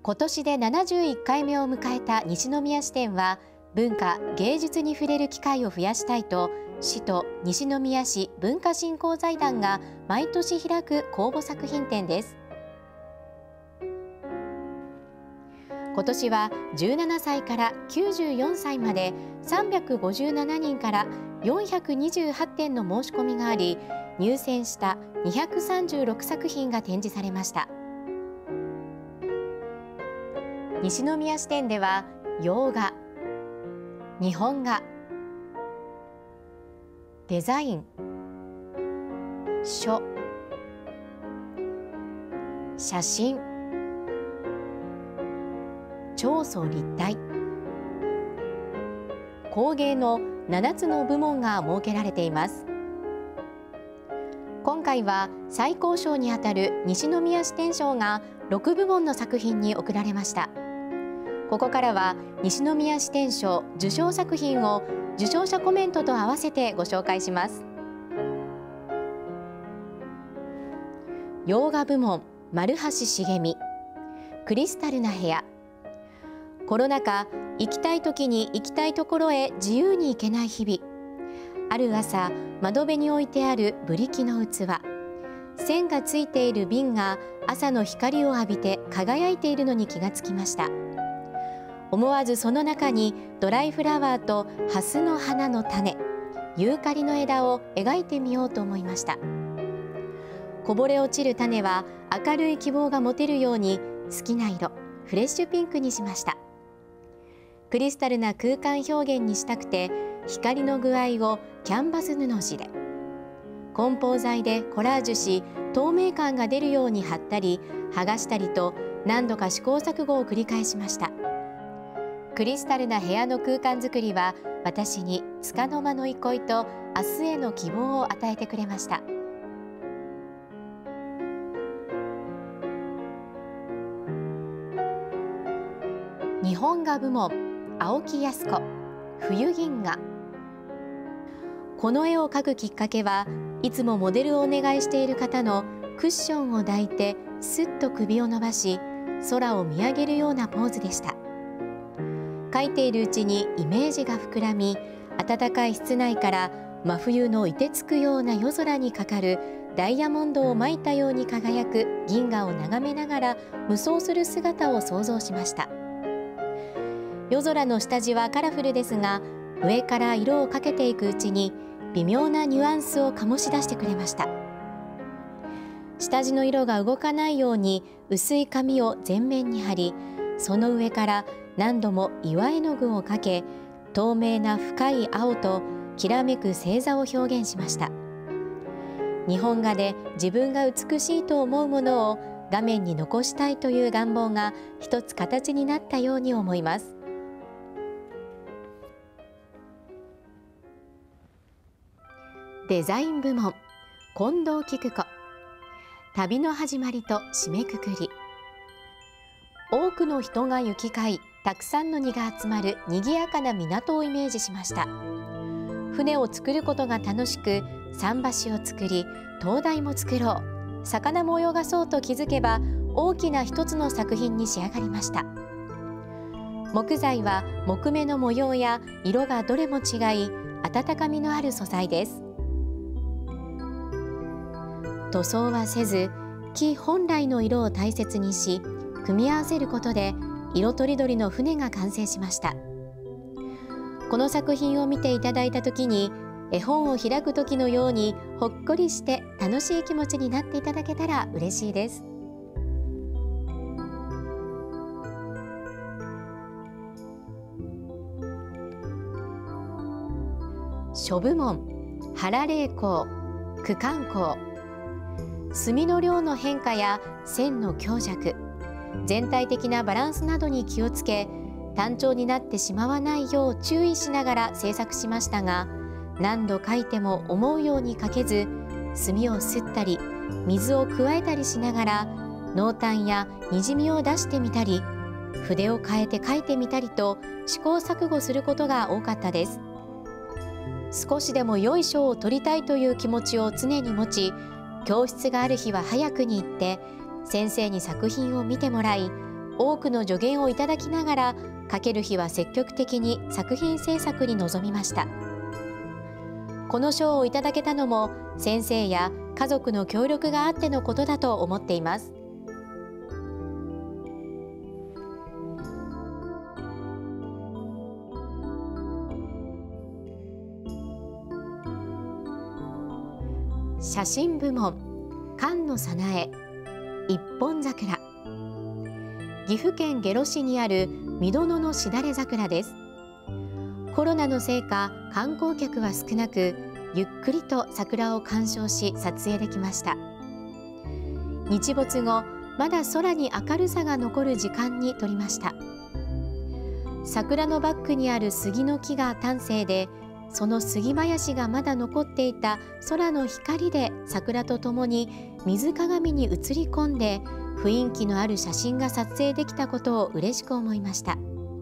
今年で71回目を迎えた西宮支店は、文化・芸術に触れる機会を増やしたいと、市と西宮市文化振興財団が毎年開く公募作品展です。今年は17歳から94歳まで357人から428点の申し込みがあり、入選した236作品が展示されました。西宮支店では洋画、日本画、デザイン、書、写真、彫塑立体、工芸の7つの部門が設けられています。今回は最高賞にあたる西宮支店賞が6部門の作品に贈られました。ここからは西宮支店賞受賞作品を受賞者コメントと合わせてご紹介します。洋画部門、丸橋茂美、クリスタルな部屋。コロナ禍、行きたい時に行きたいところへ自由に行けない日々。ある朝、窓辺に置いてあるブリキの器、線がついている瓶が朝の光を浴びて輝いているのに気がつきました。思わずその中にドライフラワーとハスの花の種、ユーカリの枝を描いてみようと思いました。こぼれ落ちる種は明るい希望が持てるように好きな色、フレッシュピンクにしました。クリスタルな空間表現にしたくて、光の具合をキャンバス布地で、梱包材でコラージュし、透明感が出るように貼ったり剥がしたりと何度か試行錯誤を繰り返しました。クリスタルな部屋の空間づくりは、私に束の間の憩いと明日への希望を与えてくれました。日本画部門、青木靖子、冬銀河。この絵を描くきっかけは、いつもモデルをお願いしている方のクッションを抱いてすっと首を伸ばし、空を見上げるようなポーズでした。描いているうちにイメージが膨らみ、暖かい室内から真冬の凍てつくような夜空にかかるダイヤモンドをまいたように輝く銀河を眺めながら無双する姿を想像しました。夜空の下地はカラフルですが、上から色をかけていくうちに微妙なニュアンスを醸し出してくれました。下地の色が動かないように薄い紙を全面に貼り、その上から何度も岩絵の具をかけ、透明な深い青ときらめく星座を表現しました。日本画で自分が美しいと思うものを画面に残したいという願望が一つ形になったように思います。デザイン部門、近藤菊子、旅の始まりと締めくくり。多くの人が行き交い、たくさんの荷が集まる賑やかな港をイメージしました。船を作ることが楽しく、桟橋を作り、灯台も作ろう、魚も泳がそうと気づけば、大きな一つの作品に仕上がりました。木材は木目の模様や色がどれも違い、温かみのある素材です。塗装はせず、木本来の色を大切にし、組み合わせることで色とりどりの船が完成しました。この作品を見ていただいたときに、絵本を開く時のようにほっこりして楽しい気持ちになっていただけたら嬉しいです。書部門、原麗光、区間工。墨の量の変化や線の強弱、全体的なバランスなどに気をつけ、単調になってしまわないよう注意しながら制作しましたが、何度描いても思うように描けず、墨をすったり水を加えたりしながら濃淡やにじみを出してみたり、筆を変えて描いてみたりと試行錯誤することが多かったです。少しでも良い賞を取りたいという気持ちを常に持ち、教室がある日は早くに行って先生に作品を見てもらい、 多くの助言をいただきながら、かける日は積極的に作品制作に臨みました。この賞をいただけたのも先生や家族の協力があってのことだと思っています。写真部門、菅野早苗、一本桜。岐阜県下呂市にある御殿のしだれ桜です。コロナのせいか観光客は少なく、ゆっくりと桜を鑑賞し撮影できました。日没後、まだ空に明るさが残る時間に撮りました。桜のバックにある杉の木が端正で、その杉林がまだ残っていた空の光で桜とともに水鏡に映り込んで、雰囲気のある写真が撮影できたことを嬉しく思いました。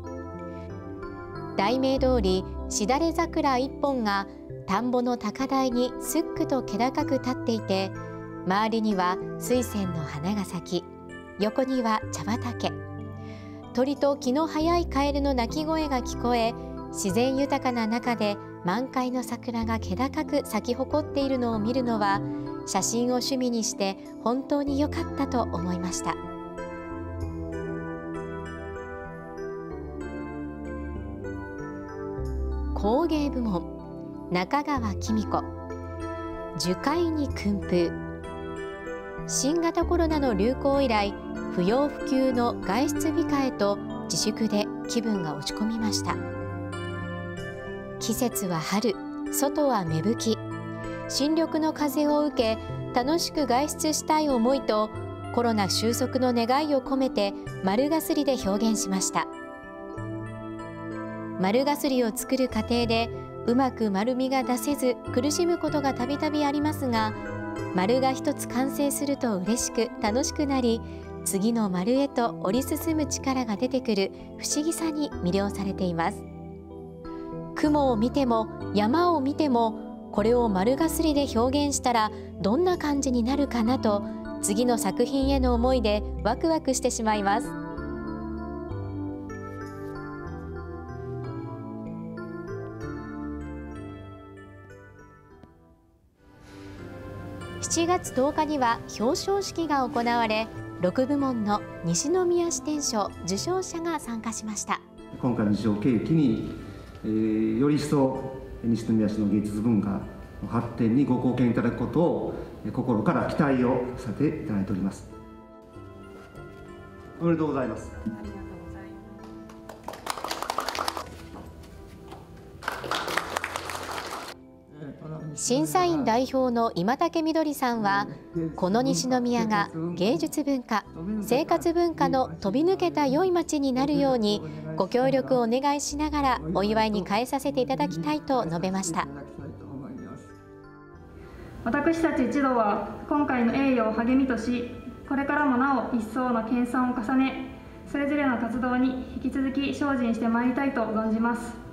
題名通り、しだれ桜一本が田んぼの高台にすっくと気高く立っていて、周りには水仙の花が咲き、横には茶畑、鳥と気の早いカエルの鳴き声が聞こえ、自然豊かな中で満開の桜が気高く咲き誇っているのを見るのは、写真を趣味にして本当に良かったと思いました。工芸部門、中川紀美子、樹海に訓風。新型コロナの流行以来、不要不急の外出控えと自粛で気分が落ち込みました。季節は春、外は芽吹き、新緑の風を受け、楽しく外出したい思いとコロナ収束の願いを込めて丸がすりで表現しました。丸がすりを作る過程でうまく丸みが出せず苦しむことがたびたびありますが、丸が一つ完成すると嬉しく楽しくなり、次の丸へと折り進む力が出てくる不思議さに魅了されています。雲を見ても山を見ても、これを丸がすりで表現したらどんな感じになるかなと、次の作品への思いでワクワクしてしまいます。7月10日には表彰式が行われ、6部門の西宮支店賞受賞者が参加しました。 今回の受賞を契機に、より一層西宮市の芸術文化の発展にご貢献いただくことを心から期待をさせていただいております。おめでとうございます。 審査員代表の今竹みどりさんは、この西宮が芸術文化、生活文化の飛び抜けた良い街になるようにご協力をお願いしながらお祝いに変えさせていただきたいと述べました。 私たち一同は今回の栄誉を励みとし、これからもなお一層の研鑽を重ね、それぞれの活動に引き続き精進してまいりたいと存じます。